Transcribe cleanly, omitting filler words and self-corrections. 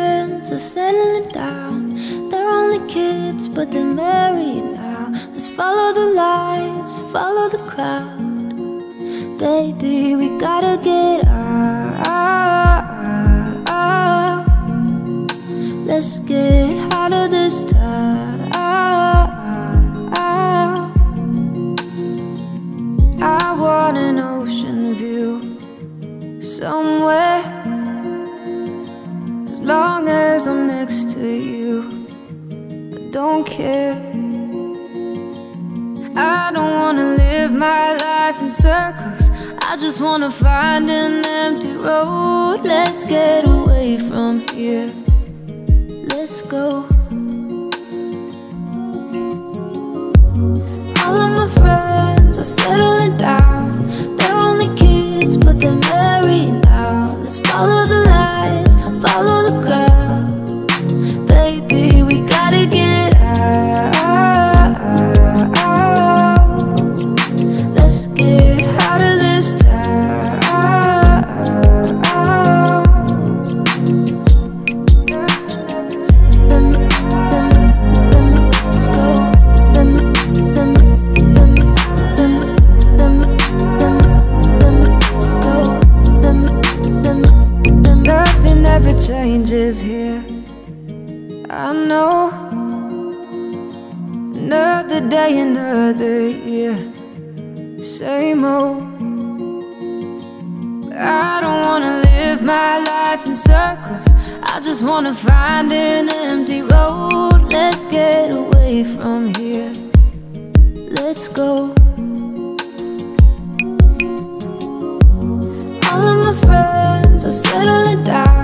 friends are settling down. They're only kids, but they're married now. Let's follow the lights, follow the crowd. Baby, we gotta get out. Let's get out of this town. I want an ocean view somewhere. As long as I'm next to you, I don't care. I don't wanna live my life in circles. I just wanna find an empty road. Let's get away from here. Let's go. All of my friends are settling down. They're only kids, but they're married now. Let's follow the lights, follow the crowd. Baby, we gotta get out. Let's get out of this town. Let's go. Nothing ever changes here, I know. Another day, another year, same old. I don't wanna live my life in circles. I just wanna find an empty road. Let's get away from here. Let's go. All of my friends are settling down.